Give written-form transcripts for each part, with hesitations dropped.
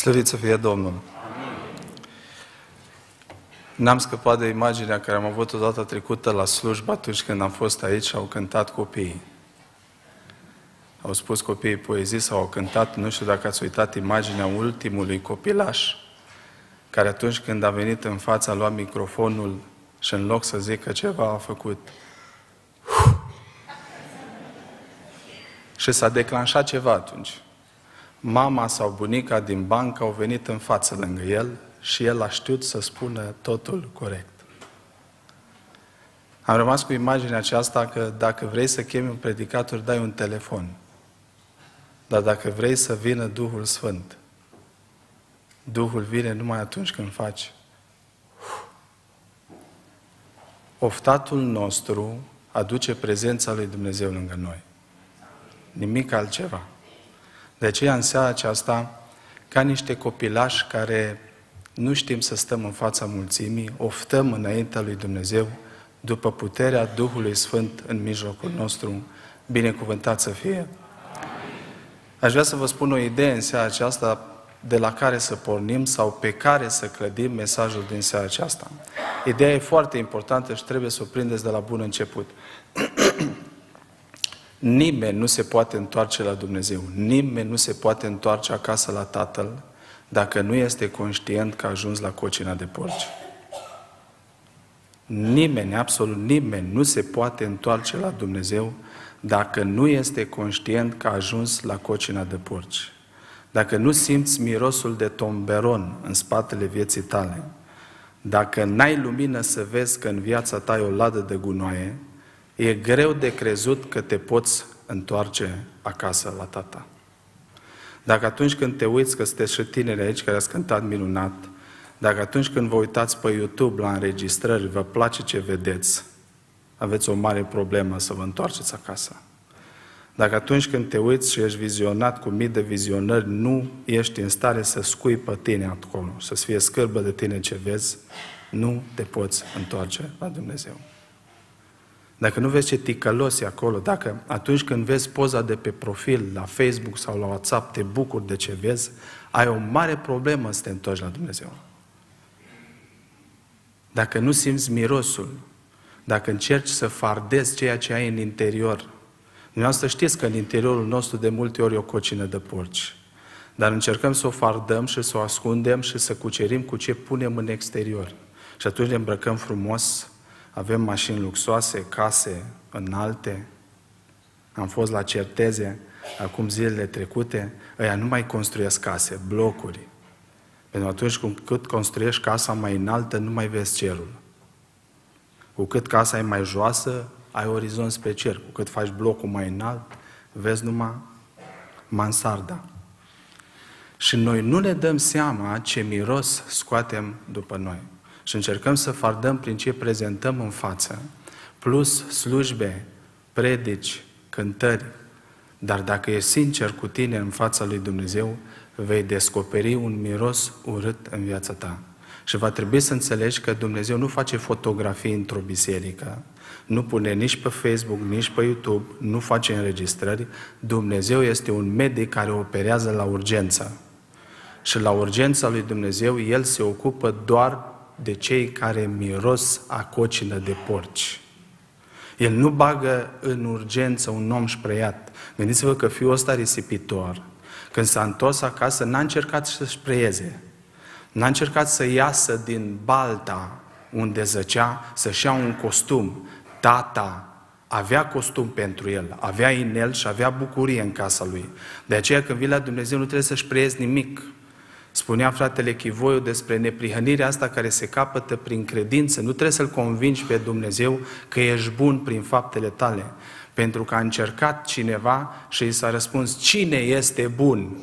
Slăvit să fie Domnul! N-am scăpat de imaginea care am avut-o data trecută la slujbă atunci când am fost aici și au cântat copiii. Au spus copiii poezii sau au cântat, nu știu dacă ați uitat imaginea ultimului copilaș, care atunci când a venit în fața a luat microfonul și în loc să zică ceva a făcut și s-a declanșat ceva atunci. Mama sau bunica din bancă au venit în față lângă el și el a știut să spună totul corect. Am rămas cu imaginea aceasta că dacă vrei să chemi un predicator, dai un telefon. Dar dacă vrei să vină Duhul Sfânt, Duhul vine numai atunci când faci. Oftatul nostru aduce prezența lui Dumnezeu lângă noi. Nimic altceva. De aceea în seara aceasta, ca niște copilași care nu știm să stăm în fața mulțimii, oftăm înaintea lui Dumnezeu după puterea Duhului Sfânt în mijlocul nostru. Binecuvântat să fie! Aș vrea să vă spun o idee în seara aceasta de la care să pornim sau pe care să clădim mesajul din seara aceasta. Ideea e foarte importantă și trebuie să o prindeți de la bun început. Nimeni nu se poate întoarce la Dumnezeu, nimeni nu se poate întoarce acasă la Tatăl dacă nu este conștient că a ajuns la cocina de porci. Nimeni, absolut nimeni, nu se poate întoarce la Dumnezeu dacă nu este conștient că a ajuns la cocina de porci. Dacă nu simți mirosul de tomberon în spatele vieții tale, dacă n-ai lumină să vezi că în viața ta e o ladă de gunoaie, e greu de crezut că te poți întoarce acasă la Tata. Dacă atunci când te uiți, că sunteți și tineri aici care ați cântat minunat, dacă atunci când vă uitați pe YouTube la înregistrări, vă place ce vedeți, aveți o mare problemă să vă întoarceți acasă. Dacă atunci când te uiți și ești vizionat cu mii de vizionări, nu ești în stare să scui pe tine acolo, să-ți fie scârbă de tine ce vezi, nu te poți întoarce la Dumnezeu. Dacă nu vezi ce ticălos e acolo, dacă atunci când vezi poza de pe profil, la Facebook sau la WhatsApp, te bucuri de ce vezi, ai o mare problemă să te întorci la Dumnezeu. Dacă nu simți mirosul, dacă încerci să fardezi ceea ce ai în interior, dumneavoastră știți că în interiorul nostru de multe ori e o cocină de porci, dar încercăm să o fardăm și să o ascundem și să cucerim cu ce punem în exterior. Și atunci ne îmbrăcăm frumos, avem mașini luxoase, case înalte. Am fost la Certeze acum zilele trecute, ăia nu mai construiesc case, blocuri. Pentru că atunci cu cât construiești casa mai înaltă, nu mai vezi cerul. Cu cât casa e mai joasă, ai orizont spre cer. Cu cât faci blocul mai înalt, vezi numai mansarda. Și noi nu ne dăm seama ce miros scoatem după noi. Și încercăm să fardăm prin ce prezentăm în față, plus slujbe, predici, cântări. Dar dacă ești sincer cu tine în fața lui Dumnezeu, vei descoperi un miros urât în viața ta. Și va trebui să înțelegi că Dumnezeu nu face fotografii într-o biserică, nu pune nici pe Facebook, nici pe YouTube, nu face înregistrări. Dumnezeu este un medic care operează la urgență. Și la urgența lui Dumnezeu, El se ocupă doar de cei care miros a cocină de porci. El nu bagă în urgență un om șpreiat. Gândiți-vă că fiul ăsta risipitor, când s-a întors acasă, n-a încercat să șpreieze. N-a încercat să iasă din balta unde zăcea, să-și ia un costum. Tata avea costum pentru el, avea inel și avea bucurie în casa lui. De aceea când vii la Dumnezeu nu trebuie să șpreiezi nimic. Spunea fratele Chivoiu despre neprihănirea asta care se capătă prin credință. Nu trebuie să-L convingi pe Dumnezeu că ești bun prin faptele tale. Pentru că a încercat cineva și i s-a răspuns, cine este bun?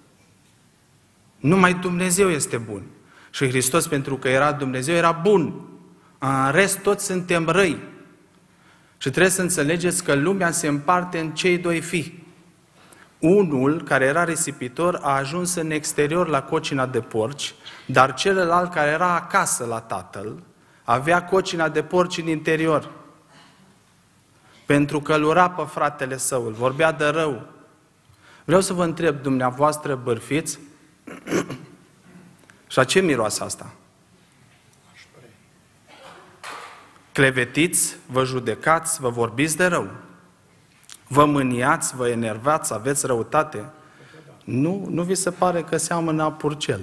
Numai Dumnezeu este bun. Și Hristos, pentru că era Dumnezeu, era bun. În rest, toți suntem răi. Și trebuie să înțelegeți că lumea se împarte în cei doi fii. Unul, care era risipitor, a ajuns în exterior la cocina de porci, dar celălalt, care era acasă la tatăl, avea cocina de porci în interior. Pentru că îl ura pe fratele său, îl vorbea de rău. Vreau să vă întreb, dumneavoastră bârfiți, Și la ce miroase asta? Clevetiți, vă judecați, vă vorbiți de rău. Vă mâniați, vă enervați, aveți răutate. Nu vi se pare că seamănă a purcel.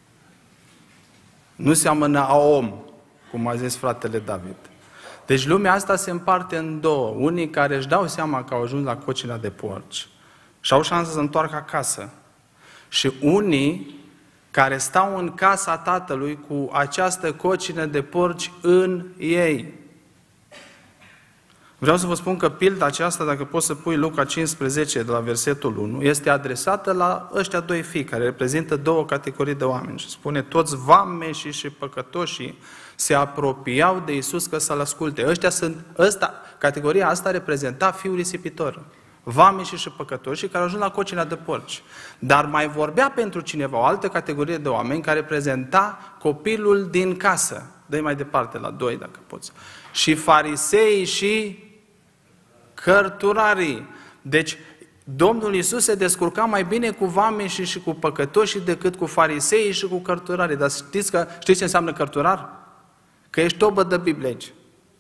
Nu seamănă a om, cum a zis fratele David. Deci lumea asta se împarte în două. Unii care își dau seama că au ajuns la cocina de porci și au șansa să întoarcă acasă. Și unii care stau în casa Tatălui cu această cocină de porci în ei. Vreau să vă spun că pilda aceasta, dacă poți să pui Luca 15 de la versetul 1, este adresată la ăștia doi fii, care reprezintă două categorii de oameni. Și spune, toți vameșii și păcătoșii se apropiau de Iisus ca să-L asculte. Categoria asta reprezenta fiul risipitor. Vameșii și păcătoșii care au ajuns la cocina de porci. Dar mai vorbea pentru cineva o altă categorie de oameni care reprezenta copilul din casă. Dă-i mai departe, la 2, dacă poți. Și farisei și cărturarii. Deci, Domnul Iisus se descurca mai bine cu vameșii și cu păcătoșii decât cu fariseii și cu cărturarii. Dar știți ce înseamnă cărturar? Că ești tobă de bibleci.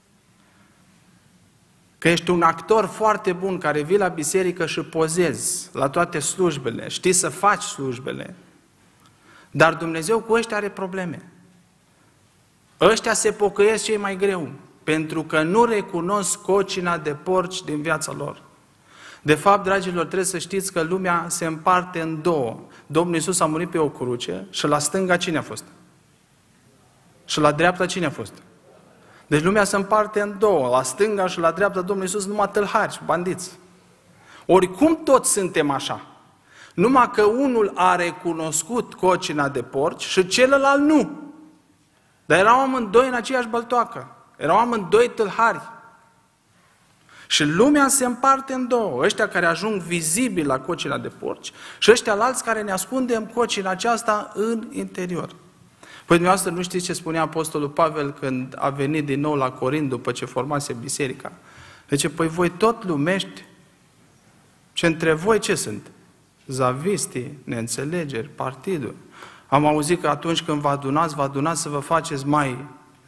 Că ești un actor foarte bun care vii la biserică și pozezi la toate slujbele. Știi să faci slujbele. Dar Dumnezeu cu ăștia are probleme. Ăștia se pocăiesc cei mai greu. Pentru că nu recunosc cocina de porci din viața lor. De fapt, dragilor, trebuie să știți că lumea se împarte în două. Domnul Iisus a murit pe o cruce și la stânga cine a fost? Și la dreapta cine a fost? Deci lumea se împarte în două. La stânga și la dreapta Domnul Iisus numai tâlhari și bandiți. Oricum toți suntem așa. Numai că unul a recunoscut cocina de porci și celălalt nu. Dar erau amândoi în aceeași băltoacă. Erau amândoi tâlhari. Și lumea se împarte în două. Ăștia care ajung vizibili la cocina de porci și ăștia alți care ne ascundem cocina aceasta în interior. Păi dumneavoastră nu știți ce spunea Apostolul Pavel când a venit din nou la Corint după ce formase biserica? Deci, păi voi tot lumești și între voi ce sunt? Zavistii, neînțelegeri, partiduri. Am auzit că atunci când vă adunați să vă faceți mai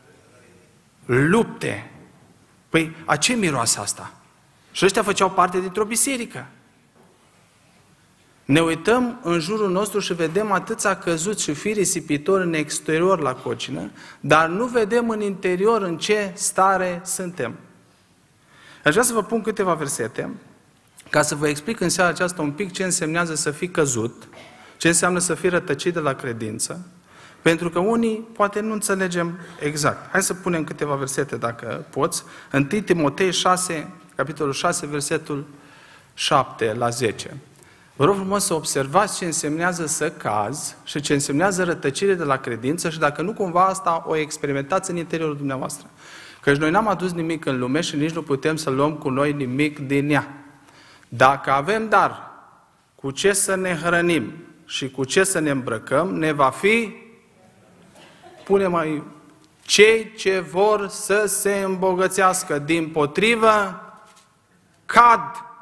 lupte. Păi, a ce miroase asta? Și ăștia făceau parte dintr-o biserică. Ne uităm în jurul nostru și vedem atâția căzuți și fii risipitori în exterior la cocină, dar nu vedem în interior în ce stare suntem. Aș vrea să vă pun câteva versete, ca să vă explic în seara aceasta un pic ce însemnează să fii căzut, ce înseamnă să fii rătăcit de la credință, pentru că unii poate nu înțelegem exact. Hai să punem câteva versete, dacă poți. 1 Timotei 6, capitolul 6, versetul 7 la 10. Vă rog frumos să observați ce însemnează să cazi și ce însemnează rătăcire de la credință și dacă nu cumva asta o experimentați în interiorul dumneavoastră. Căci noi n-am adus nimic în lume și nici nu putem să luăm cu noi nimic din ea. Dacă avem dar cu ce să ne hrănim și cu ce să ne îmbrăcăm, ne va fi, pune mai, cei ce vor să se îmbogățească, dimpotrivă, cad.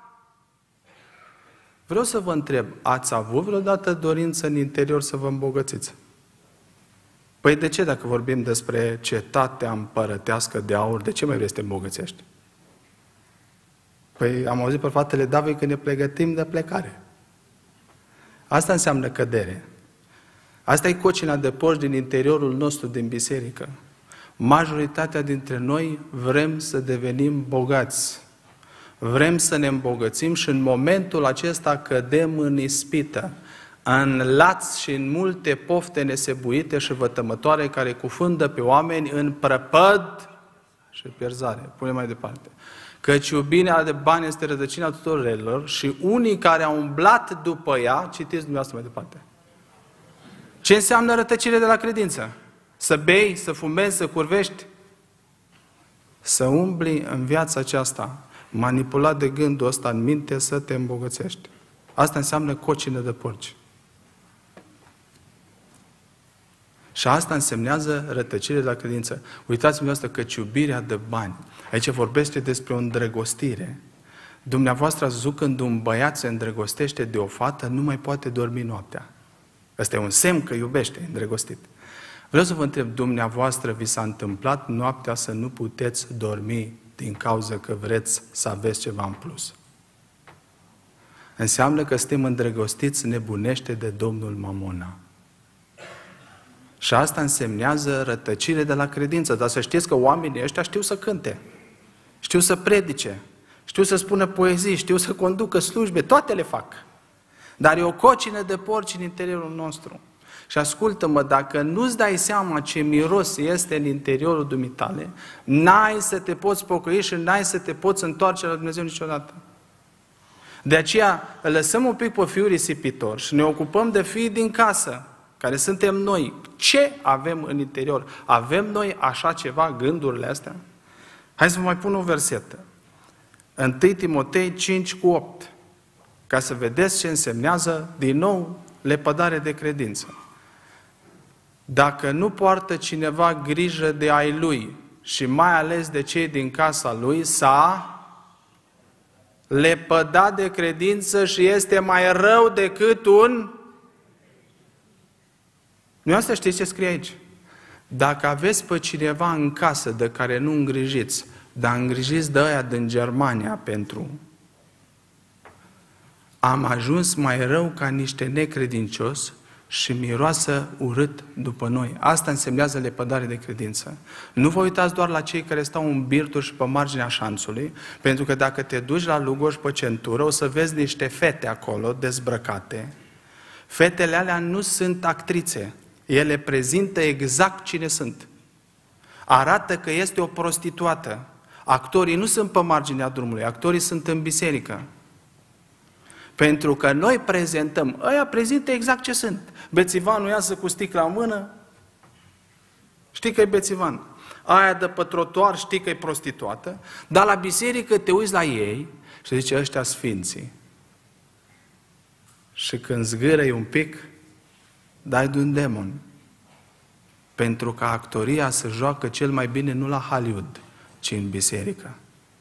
Vreau să vă întreb, ați avut vreodată dorință în interior să vă îmbogățiți? Păi de ce, dacă vorbim despre cetatea împărătească de aur, de ce mai vrei să te îmbogățești? Păi am auzit pe fratele David că ne pregătim de plecare. Asta înseamnă cădere. Asta e cocina de porci din interiorul nostru, din biserică. Majoritatea dintre noi vrem să devenim bogați. Vrem să ne îmbogățim și în momentul acesta cădem în ispită, în laț și în multe pofte nesebuite și vătămătoare care cufundă pe oameni în prăpăd și pierzare. Pune mai departe. Căci iubirea de bani este rădăcina tuturor relelor și unii care au umblat după ea, citiți dumneavoastră mai departe. Ce înseamnă rătăcire de la credință? Să bei, să fumezi, să curvești? Să umbli în viața aceasta, manipulat de gândul ăsta în minte, să te îmbogățești. Asta înseamnă cocină de porci. Și asta însemnează rătăcire de la credință. Uitați-vă asta, căci iubirea de bani. Aici vorbește despre o îndrăgostire. Dumneavoastră ați văzut când un băiat se îndrăgostește de o fată, nu mai poate dormi noaptea. Ăsta e un semn că iubește, e îndrăgostit. Vreau să vă întreb, dumneavoastră vi s-a întâmplat noaptea să nu puteți dormi din cauza că vreți să aveți ceva în plus? Înseamnă că suntem îndrăgostiți nebunește de Domnul Mamona. Și asta însemnează rătăcire de la credință. Dar să știți că oamenii ăștia știu să cânte, știu să predice, știu să spună poezii, știu să conducă slujbe, toate le fac. Dar e o cocină de porci în interiorul nostru. Și ascultă-mă, dacă nu-ți dai seama ce miros este în interiorul dumitale, n-ai să te poți pocăi și n-ai să te poți întoarce la Dumnezeu niciodată. De aceea lăsăm un pic pe fiul risipitor și ne ocupăm de fiii din casă, care suntem noi. Ce avem în interior? Avem noi așa ceva, gândurile astea? Hai să vă mai pun o versetă. 1 Timotei 5:8. Ca să vedeți ce însemnează, din nou, lepădare de credință. Dacă nu poartă cineva grijă de ai lui și mai ales de cei din casa lui, s-a lepădat de credință și este mai rău decât un... Nu asta știți ce scrie aici? Dacă aveți pe cineva în casă de care nu îngrijiți, dar îngrijiți de aia din Germania pentru... Am ajuns mai rău ca niște necredincioși și miroasă urât după noi. Asta însemnează lepădare de credință. Nu vă uitați doar la cei care stau în birturi și pe marginea șanțului, pentru că dacă te duci la Lugoj pe centură, o să vezi niște fete acolo, dezbrăcate. Fetele alea nu sunt actrițe. Ele prezintă exact cine sunt. Arată că este o prostituată. Actorii nu sunt pe marginea drumului, actorii sunt în biserică. Pentru că noi prezentăm, ăia prezintă exact ce sunt. Bețivanul iasă cu sticla în mână, știi că e bețivan. Aia de pe trotuar știi că e prostituată, dar la biserică te uiți la ei și zice, ăștia sfinții. Și când zgârăi un pic, dai de un demon. Pentru că actoria se joacă cel mai bine nu la Hollywood, ci în biserică.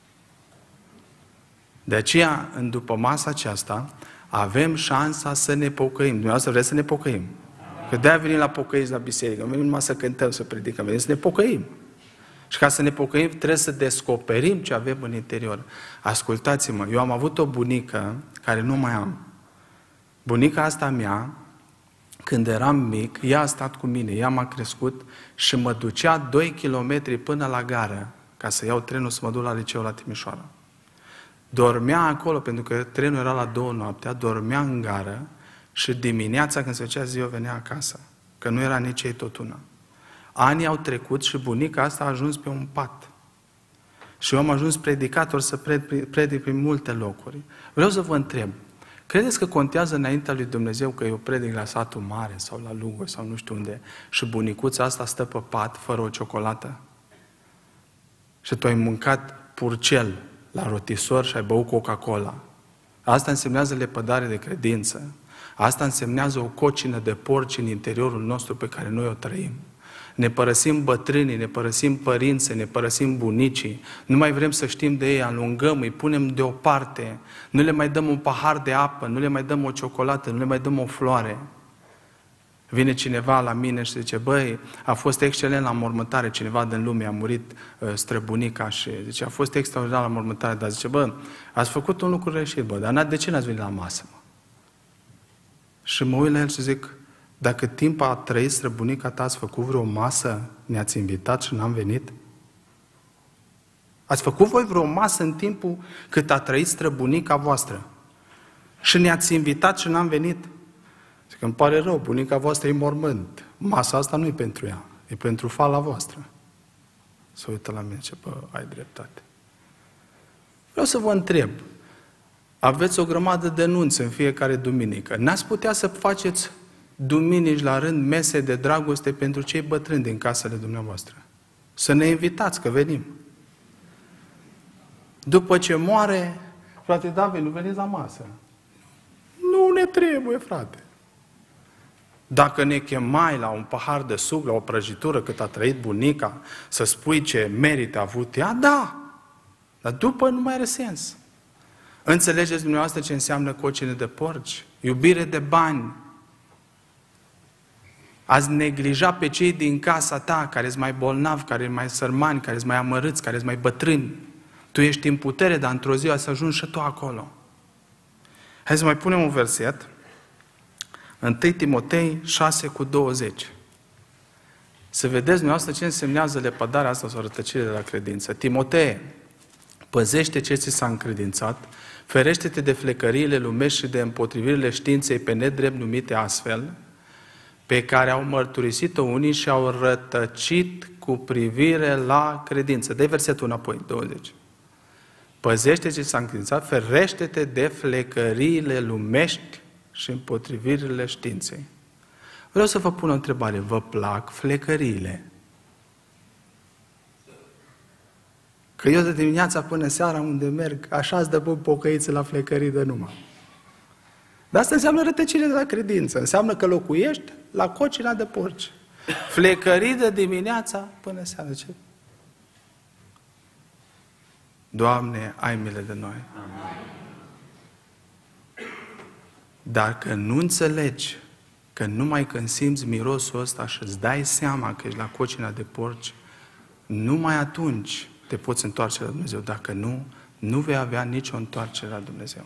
De aceea, în după masa aceasta, avem șansa să ne pocăim. Dumneavoastră vreți să ne pocăim? Că de-aia venim la pocăiți la biserică. Nu venim numai să cântăm, să predicăm, venim să ne pocăim. Și ca să ne pocăim, trebuie să descoperim ce avem în interior. Ascultați-mă, eu am avut o bunică care nu mai am. Bunica asta mea, când eram mic, ea a stat cu mine, ea m-a crescut și mă ducea 2 kilometri până la gară ca să iau trenul să mă duc la liceu la Timișoara. Dormea acolo, pentru că trenul era la 2 noaptea, dormea în gară și dimineața, când se făcea ziua, venea acasă. Că nu era nici ei tot una. Anii au trecut și bunica asta a ajuns pe un pat. Și eu am ajuns predicator să predic prin multe locuri. Vreau să vă întreb, credeți că contează înaintea lui Dumnezeu că eu predic la satul mare sau la Lugoj sau nu știu unde și bunicuța asta stă pe pat fără o ciocolată? Și tu ai mâncat purcel la rotisor și ai băut Coca-Cola. Asta însemnează lepădare de credință. Asta însemnează o cocină de porci în interiorul nostru pe care noi o trăim. Ne părăsim bătrânii, ne părăsim părinții, ne părăsim bunicii, nu mai vrem să știm de ei, alungăm, îi punem deoparte, nu le mai dăm un pahar de apă, nu le mai dăm o ciocolată, nu le mai dăm o floare. Vine cineva la mine și zice, băi, a fost excelent la mormântare, cineva din lume a murit străbunica și zice, a fost extraordinar la mormântare, dar zice, bă, ați făcut un lucru greșit, bă, dar de ce n-ați venit la masă, mă? Și mă uit la el și zic, dacă timp a trăit străbunica ta, ați făcut vreo masă, ne-ați invitat și n-am venit? Ați făcut voi vreo masă în timpul cât a trăit străbunica voastră și ne-ați invitat și n-am venit? Zic, îmi pare rău, bunica voastră e mormânt. Masa asta nu e pentru ea, e pentru fala voastră. Se uită la mine, ce bă, ai dreptate. Vreau să vă întreb, aveți o grămadă de nunți în fiecare duminică. N-ați putea să faceți duminici la rând mese de dragoste pentru cei bătrâni din casele dumneavoastră? Să ne invitați, că venim. După ce moare, frate David, nu veniți la masă. Nu ne trebuie, frate. Dacă ne chemai la un pahar de suc, la o prăjitură cât a trăit bunica, să spui ce merită a avut ea, da. Dar după nu mai are sens. Înțelegeți dumneavoastră ce înseamnă cocină de porci? Iubire de bani. ați neglija pe cei din casa ta, care sunt mai bolnavi, care sunt mai sărmani, care sunt mai amărâți, care sunt mai bătrâni. Tu ești în putere, dar într-o zi să ajungi și tu acolo. Hai să mai punem un verset. 1 Timotei 6:20. Să vedeți dumneavoastră ce însemnează lepădarea asta sau rătăcire de la credință. Timotei, păzește ce ți s-a încredințat, ferește-te de flecăriile lumești și de împotrivirile științei pe nedrept numite astfel, pe care au mărturisit-o unii și au rătăcit cu privire la credință. Dă-i versetul înapoi, 20. Păzește ce s-a încredințat, ferește-te de flecăriile lumești și împotrivirile științei. Vreau să vă pun o întrebare. Vă plac flecăriile? Că eu de dimineața până seara unde merg, așa-ți dă pocăiță la flecării de numai. Dar asta înseamnă rătăcire de la credință. Înseamnă că locuiești la cocina de porci. Flecării de dimineața până seara. Ce? Doamne, ai milă de noi. Dacă nu înțelegi că numai când simți mirosul ăsta și îți dai seama că ești la cocina de porci, numai atunci te poți întoarce la Dumnezeu. Dacă nu, nu vei avea nicio întoarcere la Dumnezeu.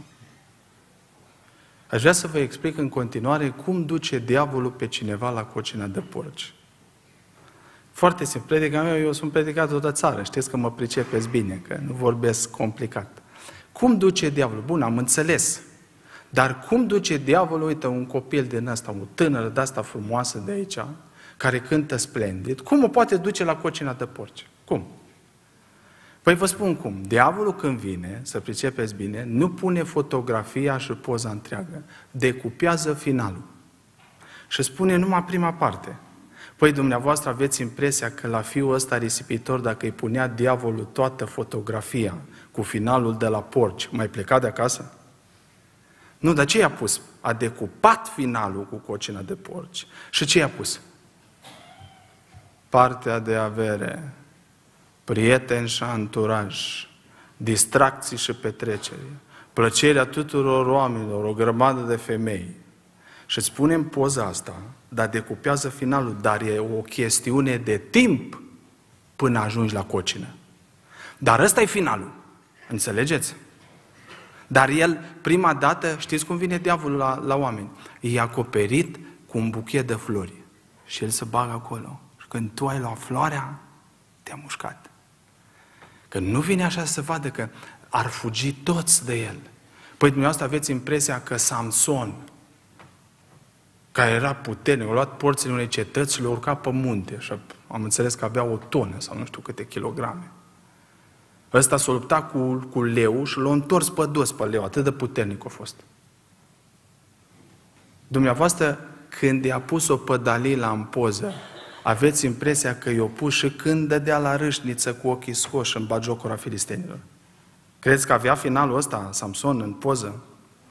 Aș vrea să vă explic în continuare cum duce diavolul pe cineva la cocina de porci. Foarte simplu. Predica mea, eu sunt predicator de țară. Știți că mă pricepeți bine, că nu vorbesc complicat. Cum duce diavolul? Bun, am înțeles. Dar cum duce diavolul, uite, un copil din ăsta, o tânără de asta frumoasă de aici, care cântă splendid, cum o poate duce la cocina de porci? Cum? Păi vă spun cum. Diavolul când vine, să pricepeți bine, nu pune fotografia și poza întreagă. Decupează finalul. Și spune numai prima parte. Păi dumneavoastră aveți impresia că la fiul ăsta risipitor, dacă îi punea diavolul toată fotografia cu finalul de la porci, mai pleca de acasă? Nu, dar ce i-a pus? A decupat finalul cu cocina de porci. Și ce i-a pus? Partea de avere, prieteni și anturaj, distracții și petreceri, plăcerea tuturor oamenilor, o grămadă de femei. Și îți punem poza asta, dar decupează finalul, dar e o chestiune de timp până ajungi la cocină. Dar ăsta e finalul. Înțelegeți? Dar el, prima dată, știți cum vine diavolul la oameni? E acoperit cu un buchet de flori. Și el se bagă acolo. Și când tu ai luat floarea, te-a mușcat. Că nu vine așa să vadă că ar fugi toți de el. Păi dumneavoastră aveți impresia că Samson, care era puternic, a luat porțile unei cetăți și le-a urcat pe munte. Și am înțeles că avea 1 tonă sau nu știu câte kilograme. Ăsta s-a luptat cu leu și l-a întors pe dos pe leu. Atât de puternic a fost. Dumneavoastră, când i-a pus-o pe Dalila în poză, aveți impresia că i-a pus și când dădea la râșniță cu ochii scoși în bagiocura filistenilor. Credeți că avea finalul ăsta, Samson, în poză?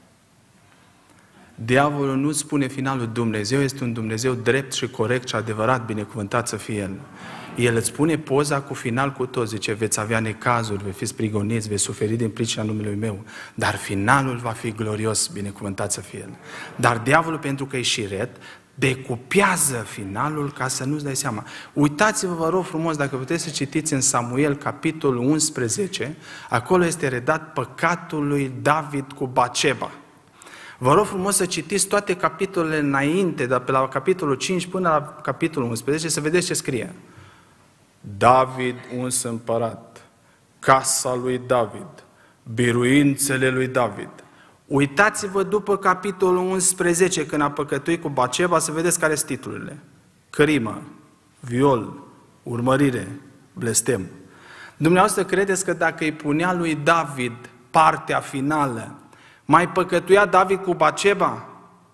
Diavolul nu spune finalul. Dumnezeu este un Dumnezeu drept și corect și adevărat, binecuvântat să fie El. El îți spune poza cu final cu tot, zice, veți avea necazuri, veți fi sprigoniți, veți suferi din pricina numelui meu, dar finalul va fi glorios, binecuvântat să fie El. Dar diavolul, pentru că e șiret, decupează finalul ca să nu-ți dai seama. Uitați-vă, vă rog frumos, dacă puteți să citiți în Samuel, capitolul 11, acolo este redat păcatul lui David cu Baceba. Vă rog frumos să citiți toate capitolele înainte, de pe la capitolul 5 până la capitolul 11, să vedeți ce scrie. David uns împărat, casa lui David, biruințele lui David. Uitați-vă după capitolul 11, când a păcătuit cu Baceba, să vedeți care sunt titlurile. Crimă, viol, urmărire, blestem. Dumneavoastră credeți că dacă îi punea lui David partea finală, mai păcătuia David cu Baceba?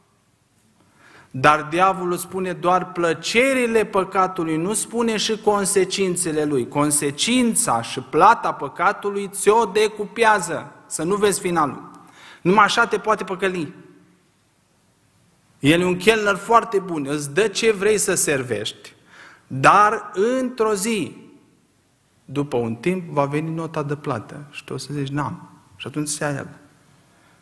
Dar diavolul spune doar plăcerile păcatului, nu spune și consecințele lui. Consecința și plata păcatului ți-o decupează, să nu vezi finalul. Numai așa te poate păcăli. El e un chelner foarte bun, îți dă ce vrei să servești, dar într-o zi, după un timp, va veni nota de plată și tu o să zici, n-am. Și atunci se ia el.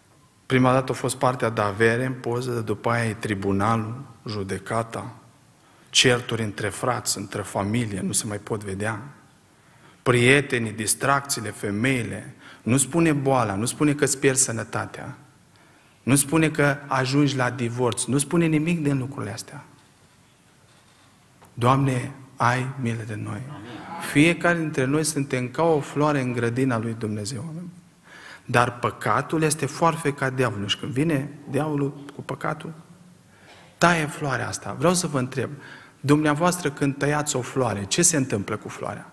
Prima dată a fost partea de avere în poză, după aia e tribunalul, judecata, certuri între frați, între familie, nu se mai pot vedea. Prietenii, distracțiile, femeile. Nu spune boala, nu spune că îți pierzi sănătatea. Nu spune că ajungi la divorț. Nu spune nimic din lucrurile astea. Doamne, ai milă de noi. Fiecare dintre noi suntem ca o floare în grădina lui Dumnezeu. Dar păcatul este foarfe ca diavolul. Și când vine diavolul cu păcatul, taie floarea asta. Vreau să vă întreb, dumneavoastră când tăiați o floare, ce se întâmplă cu floarea?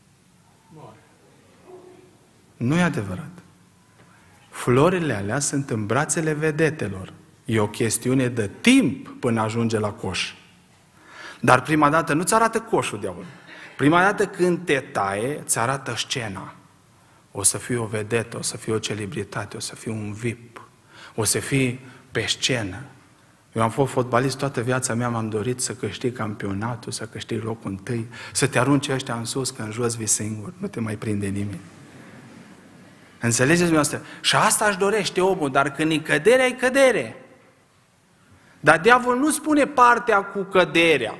Nu e adevărat. Florile alea sunt în brațele vedetelor. E o chestiune de timp până ajunge la coș. Dar prima dată nu-ți arată coșul diavolului. Prima dată când te taie, îți arată scena. O să fii o vedetă, o să fii o celebritate, o să fii un VIP, o să fii pe scenă. Eu am fost fotbalist toată viața mea, m-am dorit să câștig campionatul, să câștig locul întâi, să te arunci ăștia în sus, că în jos vii singur, nu te mai prinde nimeni. Înțelegeți dumneavoastră? Și asta își dorește omul, dar când e căderea, e cădere. Dar diavolul nu spune partea cu căderea.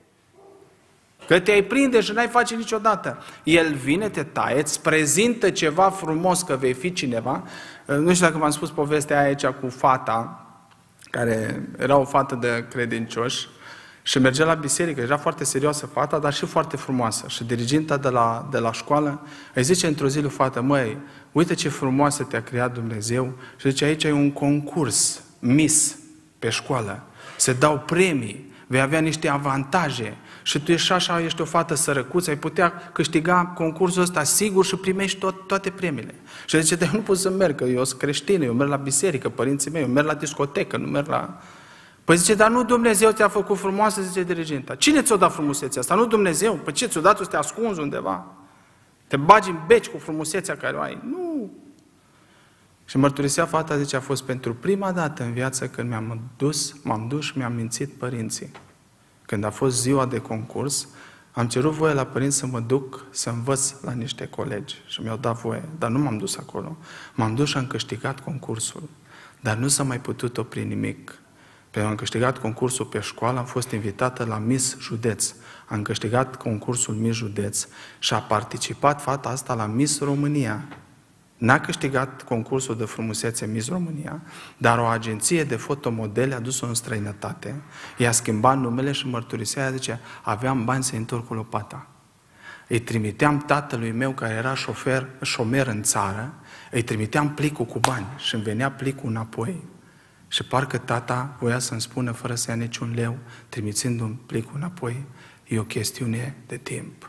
Că te-ai prinde și n-ai face niciodată. El vine, te taie, îți prezintă ceva frumos că vei fi cineva. Nu știu dacă v-am spus povestea aia aici cu fata, care era o fată de credincioși și mergea la biserică. Era foarte serioasă fata, dar și foarte frumoasă. Și diriginta de la școală îi zice într-o zi lui fată, măi, uite ce frumoasă te-a creat Dumnezeu. Și zice, aici e un concurs, Miss, pe școală. Se dau premii, vei avea niște avantaje. Și tu ești așa, ești o fată sărăcuță, ai putea câștiga concursul ăsta sigur și primești toate premiile. Și zice, dar eu nu pot să merg, că eu sunt creștin, eu merg la biserică, părinții mei, eu merg la discotecă, nu merg la... Păi zice, dar nu Dumnezeu te-a făcut frumoasă, zice diriginta. Cine ți-o dat frumusețea asta? Nu Dumnezeu? Păi ce, ți-o dat să te ascunzi undeva? Te bagi în beci cu frumusețea care o ai? Nu! Și mărturisea fata, zice, a fost pentru prima dată în viață când m-am dus și mi-am mințit părinții. Când a fost ziua de concurs, am cerut voie la părinți să mă duc să învăț la niște colegi și mi-au dat voie, dar nu m-am dus acolo. M-am dus și am câștigat concursul, dar nu s-a mai putut opri nimic. Pentru că am câștigat concursul pe școală, am fost invitată la Miss Județ. Am câștigat concursul Miss Județ și a participat fata asta la Miss România. N-a câștigat concursul de frumusețe Miss România, dar o agenție de fotomodele a dus-o în străinătate, i-a schimbat numele și mărturisea, zice, aveam bani să-i întorc cu lopata. Îi trimiteam tatălui meu, care era șomer în țară, îi trimiteam plicul cu bani și îmi venea plicul înapoi. Și parcă tata voia să-mi spună, fără să ia niciun leu, trimițându-mi plicul înapoi, e o chestiune de timp.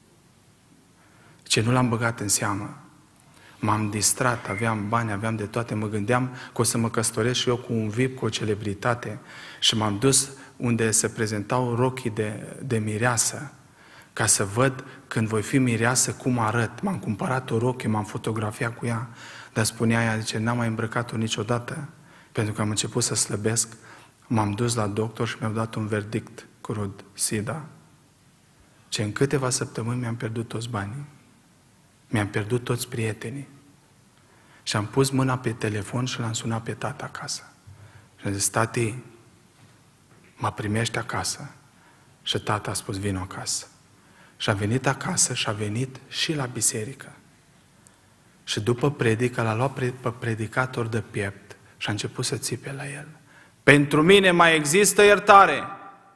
Ce nu l-am băgat în seamă. M-am distrat, aveam bani, aveam de toate, mă gândeam că o să mă căsătoresc și eu cu un VIP, cu o celebritate și m-am dus unde se prezentau rochii de mireasă ca să văd când voi fi mireasă cum arăt. M-am cumpărat o rochie, m-am fotografiat cu ea, dar spunea ea, zice, n-am mai îmbrăcat-o niciodată pentru că am început să slăbesc. M-am dus la doctor și mi-au dat un verdict crud, SIDA. Ce în câteva săptămâni mi-am pierdut toți banii. Mi-am pierdut toți prietenii. Și am pus mâna pe telefon și l-am sunat pe tata acasă. Și am zis, tati, mă primești acasă? Și tata a spus, vino acasă. Și a venit acasă și a venit și la biserică. Și după predică l-a luat pe predicator de piept și a început să țipe la el. Pentru mine mai există iertare.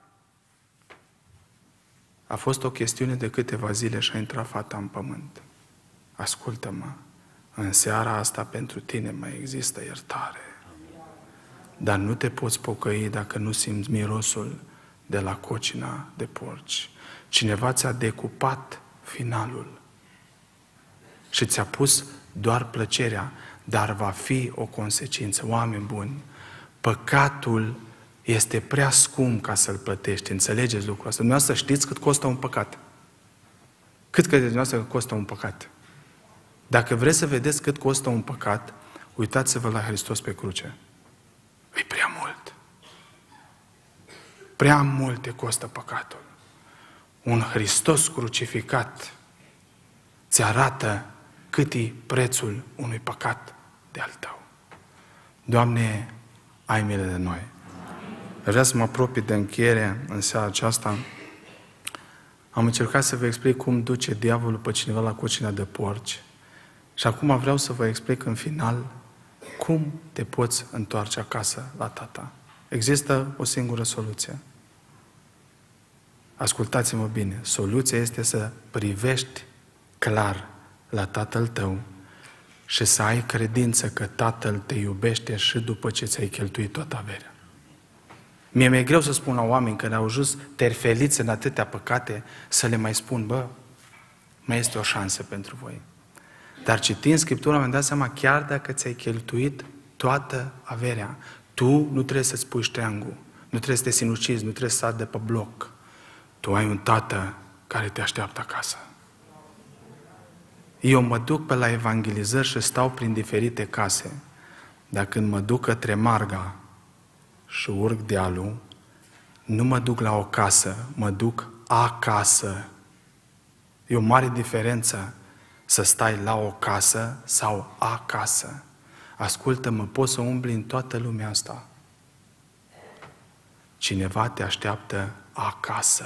A fost o chestiune de câteva zile și a intrat fata în pământ. Ascultă-mă, în seara asta pentru tine mai există iertare. Dar nu te poți pocăi dacă nu simți mirosul de la cocina de porci. Cineva ți-a decupat finalul și ți-a pus doar plăcerea, dar va fi o consecință. Oameni buni, păcatul este prea scump ca să-l plătești. Înțelegeți lucrul ăsta? Dumneavoastră știți cât costă un păcat? Cât credeți dumneavoastră că costă un păcat? Dacă vreți să vedeți cât costă un păcat, uitați-vă la Hristos pe cruce. E prea mult. Prea mult te costă păcatul. Un Hristos crucificat ți arată cât e prețul unui păcat de al tău. Doamne, ai milă de noi. Vreau să mă apropii de încheiere în seara aceasta. Am încercat să vă explic cum duce diavolul pe cineva la cocina de porci. Și acum vreau să vă explic în final cum te poți întoarce acasă la tata. Există o singură soluție. Ascultați-mă bine. Soluția este să privești clar la tatăl tău și să ai credință că tatăl te iubește și după ce ți-ai cheltuit toată averea. Mie mi-e greu să spun la oameni că ne-au ajuns terfeliți în atâtea păcate să le mai spun, bă, mai este o șansă pentru voi. Dar citind Scriptura mi-am dat seama, chiar dacă ți-ai cheltuit toată averea, tu nu trebuie să-ți pui ștreangul, nu trebuie să te sinucizi, nu trebuie să sari de pe bloc. Tu ai un tată care te așteaptă acasă. Eu mă duc pe la evangelizări și stau prin diferite case. Dar când mă duc către Marga și urc dealul, nu mă duc la o casă, mă duc acasă. E o mare diferență să stai la o casă sau acasă. Ascultă-mă, poți să umbli în toată lumea asta. Cineva te așteaptă acasă.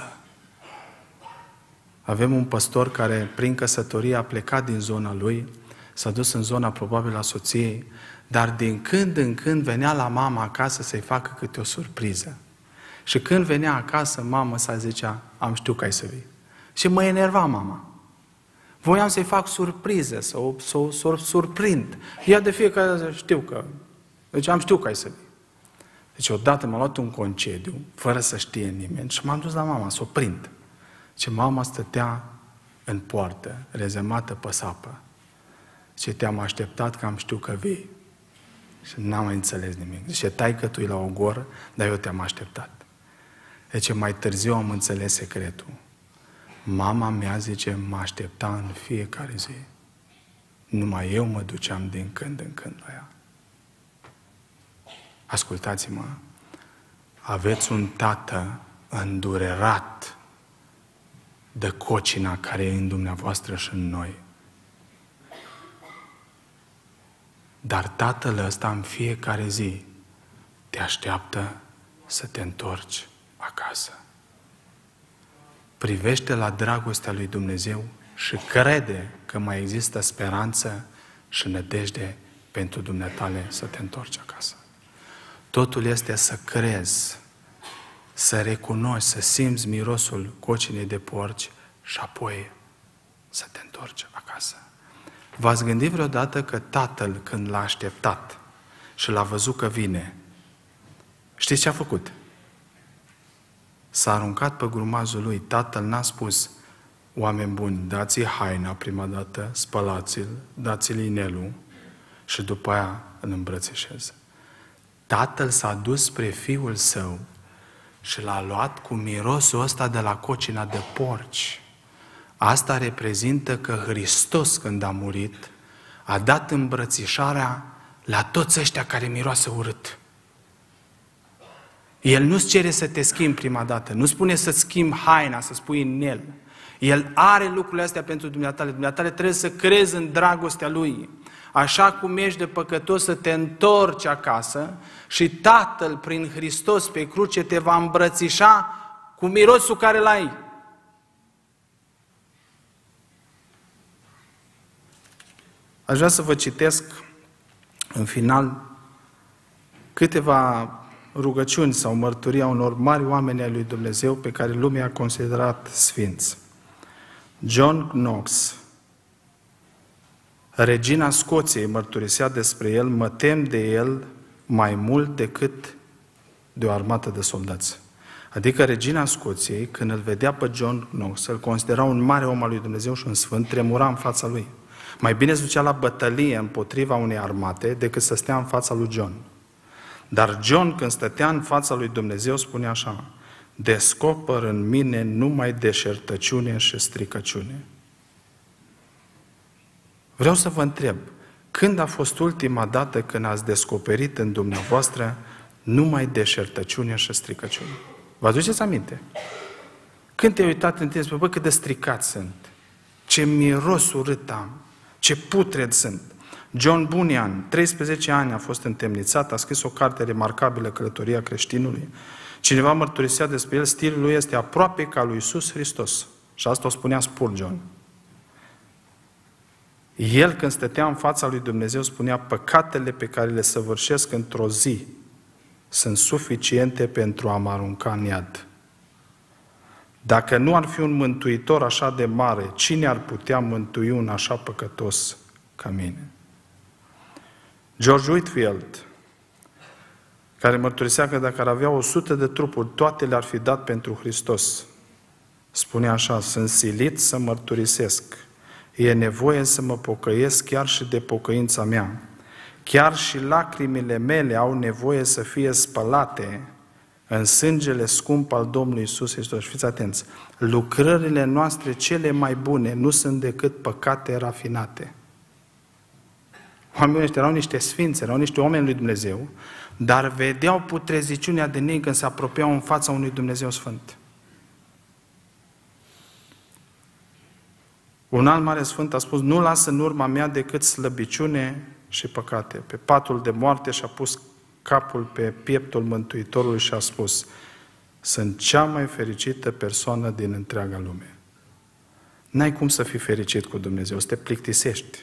Avem un păstor care, prin căsătorie, a plecat din zona lui, s-a dus în zona probabil a soției, dar din când în când venea la mama acasă să-i facă câte o surpriză. Și când venea acasă, mama sa zicea, am știut că ai să vii. Și mă enerva mama. Voiam să-i fac surpriză, să o surprind. Ea de fiecare dată știu că... Deci am știut că ai să vii. Deci odată m-a luat un concediu, fără să știe nimeni, și m-am dus la mama să o prind. Și mama stătea în poartă, rezemată pe sapă. Și te-am așteptat că am știut că vii. Și n-am mai înțeles nimic. Zice, taică-tu-i la o goră, dar eu te-am așteptat. Deci mai târziu am înțeles secretul. Mama mea, zice, mă aștepta în fiecare zi. Numai eu mă duceam din când în când la ea. Ascultați-mă, aveți un tată îndurerat de cocina care e în dumneavoastră și în noi. Dar tatăl ăsta în fiecare zi te așteaptă să te întorci acasă. Privește la dragostea lui Dumnezeu și crede că mai există speranță și nădejde pentru dumneatale să te întorci acasă. Totul este să crezi, să recunoști, să simți mirosul cocinei de porci și apoi să te întorci acasă. V-ați gândit vreodată că tatăl, când l-a așteptat și l-a văzut că vine, știți ce a făcut? S-a aruncat pe grumazul lui. Tatăl n-a spus, oameni buni, dați-i haina prima dată, spălați-l, dați-l inelul și după aia îl îmbrățișez. Tatăl s-a dus spre fiul său și l-a luat cu mirosul ăsta de la cocina de porci. Asta reprezintă că Hristos, când a murit, a dat îmbrățișarea la toți ăștia care miroase urât. El nu-ți cere să te schimbi prima dată, nu spune să-ți schimbi haina, să spui în el. El are lucrurile astea pentru dumneatale. Dumneatale trebuie să crezi în dragostea Lui. Așa cum ești de păcătos, să te întorci acasă și Tatăl, prin Hristos pe cruce, te va îmbrățișa cu mirosul care l-ai. Aș vrea să vă citesc în final câteva rugăciuni sau mărturii a unor mari oameni ai lui Dumnezeu pe care lumea a considerat sfinți. John Knox, regina Scoției, mărturisea despre el, mă tem de el mai mult decât de o armată de soldați. Adică regina Scoției, când îl vedea pe John Knox, îl considera un mare om al lui Dumnezeu și un sfânt, tremura în fața lui. Mai bine se ducea la bătălie împotriva unei armate decât să stea în fața lui John. Dar John, când stătea în fața lui Dumnezeu, spunea așa, descoper în mine numai deșertăciune și stricăciune. Vreau să vă întreb, când a fost ultima dată când ați descoperit în dumneavoastră numai deșertăciune și stricăciune? Vă aduceți aminte? Când te-ai uitat în tine, spui, bă, cât de stricat sunt, ce miros urât am, ce putred sunt. John Bunyan, 13 ani a fost întemnițat, a scris o carte remarcabilă, Călătoria creștinului, Cineva mărturisea despre el, stilul lui este aproape ca lui Iisus Hristos. Și asta o spunea Spurgeon. El, când stătea în fața lui Dumnezeu, spunea, păcatele pe care le săvârșesc într-o zi sunt suficiente pentru a mă arunca în iad. Dacă nu ar fi un mântuitor așa de mare, cine ar putea mântui un așa păcătos ca mine? George Whitefield, care mărturisea că dacă ar avea 100 de trupuri, toate le-ar fi dat pentru Hristos, spunea așa, sunt silit să mărturisesc. E nevoie să mă pocăiesc chiar și de pocăința mea. Chiar și lacrimile mele au nevoie să fie spălate în sângele scump al Domnului Iisus Hristos. Fiți atenți, lucrările noastre cele mai bune nu sunt decât păcate rafinate. Oamenii ăștia erau niște sfinți, erau niște oameni lui Dumnezeu, dar vedeau putreziciunea de ei când se apropiau în fața unui Dumnezeu Sfânt. Un alt mare sfânt a spus, nu lasă în urma mea decât slăbiciune și păcate. Pe patul de moarte și-a pus capul pe pieptul Mântuitorului și a spus, sunt cea mai fericită persoană din întreaga lume. N-ai cum să fii fericit cu Dumnezeu, să te plictisești.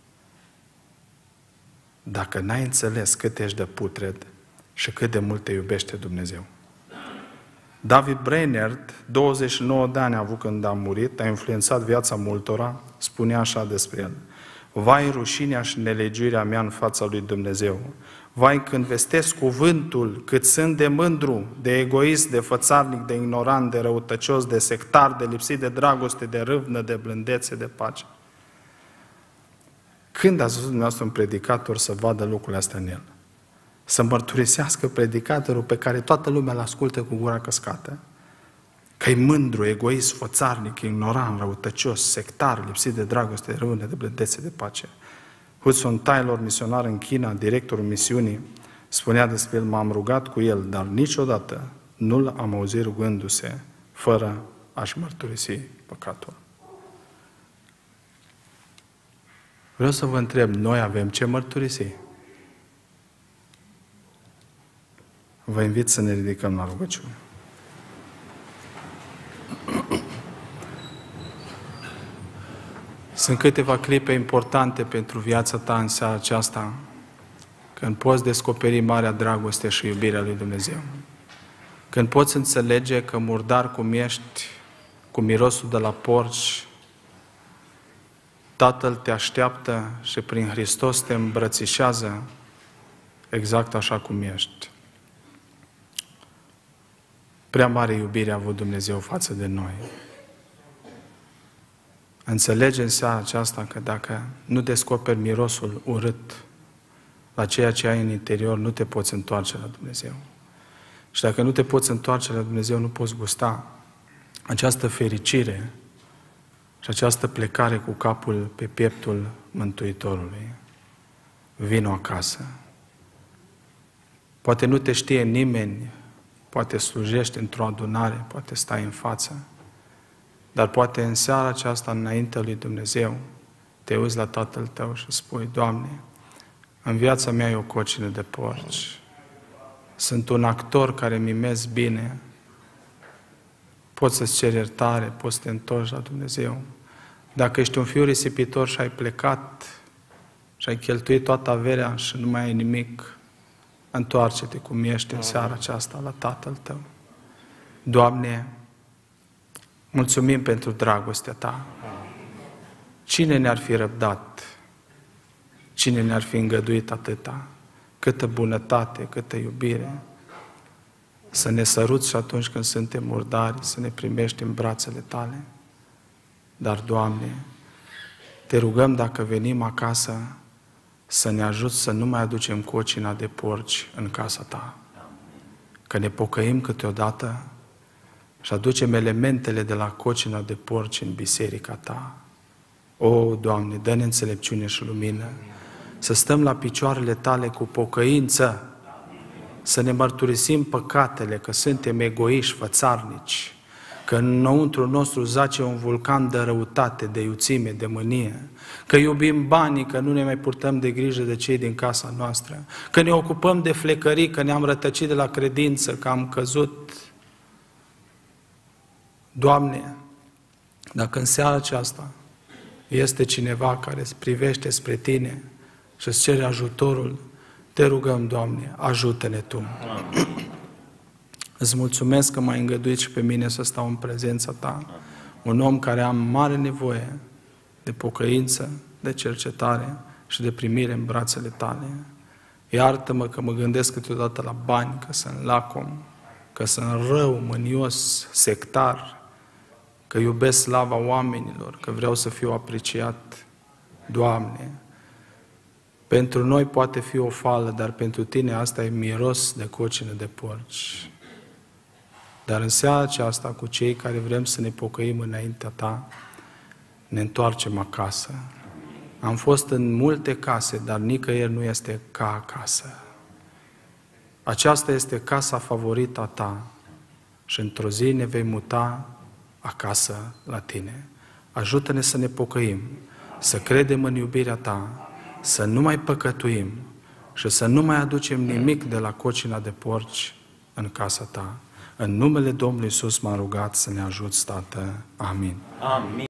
Dacă n-ai înțeles cât ești de putred și cât de mult te iubește Dumnezeu. David Brainerd, 29 de ani a avut când a murit, a influențat viața multora, spunea așa despre el. Vai rușinea și nelegiuirea mea în fața lui Dumnezeu. Vai când vestesc cuvântul, cât sunt de mândru, de egoist, de fățarnic, de ignorant, de răutăcios, de sectar, de lipsit de dragoste, de râvnă, de blândețe, de pace. Când ați văzut dumneavoastră un predicator să vadă lucrurile astea în el? Să mărturisească predicatorul pe care toată lumea îl ascultă cu gura căscată, că e mândru, egoist, fățarnic, ignorant, răutăcios, sectar, lipsit de dragoste, de râvnă, de blândețe, de pace. Hudson Taylor, misionar în China, directorul misiunii, spunea despre el, m-am rugat cu el, dar niciodată nu-l am auzit rugându-se fără a-și mărturisi păcatul. Vreau să vă întreb, noi avem ce mărturisi? Vă invit să ne ridicăm la rugăciune. Sunt câteva clipe importante pentru viața ta în seara aceasta, când poți descoperi marea dragoste și iubirea lui Dumnezeu. Când poți înțelege că murdar cum ești, cu mirosul de la porci, Tatăl te așteaptă și prin Hristos te îmbrățișează exact așa cum ești. Prea mare iubire a avut Dumnezeu față de noi. Înțelege în seara aceasta că dacă nu descoperi mirosul urât la ceea ce ai în interior, nu te poți întoarce la Dumnezeu. Și dacă nu te poți întoarce la Dumnezeu, nu poți gusta această fericire și această plecare cu capul pe pieptul Mântuitorului. Vino acasă. Poate nu te știe nimeni, poate slujești într-o adunare, poate stai în față, dar poate în seara aceasta, înaintea lui Dumnezeu, te uiți la Tatăl tău și spui, Doamne, în viața mea e o cocină de porci. Sunt un actor care mimez bine. Poți să-ți ceri iertare, poți să te întorci la Dumnezeu. Dacă ești un fiu risipitor și ai plecat și ai cheltuit toată averea și nu mai ai nimic, întoarce-te cum ești în seara aceasta la Tatăl tău. Doamne, mulțumim pentru dragostea Ta. Cine ne-ar fi răbdat? Cine ne-ar fi îngăduit atâta? Câtă bunătate, câtă iubire. Să ne săruți și atunci când suntem murdari, să ne primești în brațele Tale. Dar, Doamne, Te rugăm dacă venim acasă să ne ajuți să nu mai aducem cocina de porci în casa Ta. Că ne pocăim câteodată și aducem elementele de la cocina de porci în biserica Ta. O, Doamne, dă-ne înțelepciune și lumină, să stăm la picioarele Tale cu pocăință, să ne mărturisim păcatele, că suntem egoiști, fățarnici, că înăuntru nostru zace un vulcan de răutate, de iuțime, de mânie, că iubim banii, că nu ne mai purtăm de grijă de cei din casa noastră, că ne ocupăm de flecării, că ne-am rătăcit de la credință, că am căzut. Doamne, dacă în seara aceasta este cineva care privește spre Tine și îți cere ajutorul, te rugăm, Doamne, ajută-ne Tu. Îți mulțumesc că m-ai îngăduit și pe mine să stau în prezența Ta, un om care am mare nevoie de pocăință, de cercetare și de primire în brațele Tale. Iartă-mă că mă gândesc câteodată la bani, că sunt lacom, că sunt rău, mânios, sectar, că iubesc slava oamenilor, că vreau să fiu apreciat. Doamne, pentru noi poate fi o fală, dar pentru Tine asta e miros de cocină de porci. Dar în seara aceasta, cu cei care vrem să ne pocăim înaintea Ta, ne întoarcem acasă. Am fost în multe case, dar nicăieri nu este ca acasă. Aceasta este casa favorită a Ta și într-o zi ne vei muta acasă la Tine. Ajută-ne să ne pocăim, să credem în iubirea Ta, să nu mai păcătuim și să nu mai aducem nimic de la cocina de porci în casa Ta. În numele Domnului Iisus m-am rugat să ne ajuți, Tată. Amin. Amin.